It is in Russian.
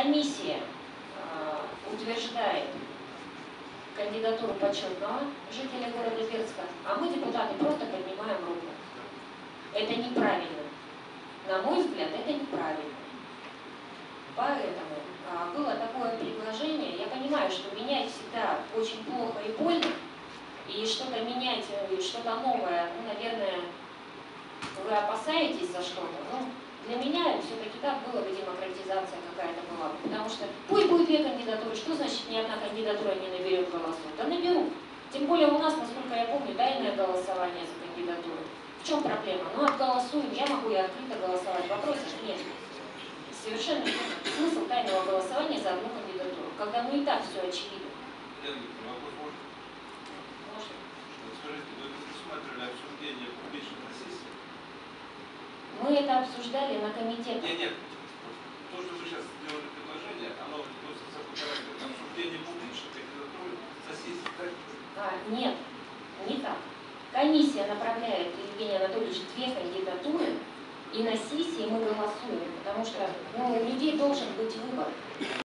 комиссия утверждает кандидатуру почетного жителя города Бердска, а мы, депутаты, просто поднимаем руку. Это неправильно. На мой взгляд, это неправильно. Поэтому было такое предложение. Я понимаю, что менять всегда очень плохо и больно, и что-то менять, что-то новое, наверное, вы опасаетесь за что-то. Но для меня все-таки так было бы демократизация какая-то была. Потому что пусть будет две кандидатуры, что значит ни одна кандидатура не наберет голосов? Да наберут. Тем более у нас, насколько я помню, тайное голосование за кандидатуру. В чем проблема? Ну, отголосуем, я могу и открыто голосовать. Вопросов нет. Совершенно нет. Смысл тайного голосования за одну кандидатуру, когда ну и так все очевидно. Можно. Скажите, вы предусматривали обсуждение публично на сессии? Мы это обсуждали на комитете. Нет. То, что вы сейчас сделали предложение, оно относится к характеру обсуждения публичной кандидатуры на сессии, так? Нет, не так. Комиссия направляет, Евгений Анатольевич, две кандидатуры, и на сессии мы голосуем, потому что у людей должен быть выбор.